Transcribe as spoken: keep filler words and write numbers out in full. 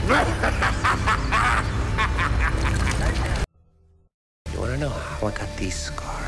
You wanna know how I got these scars?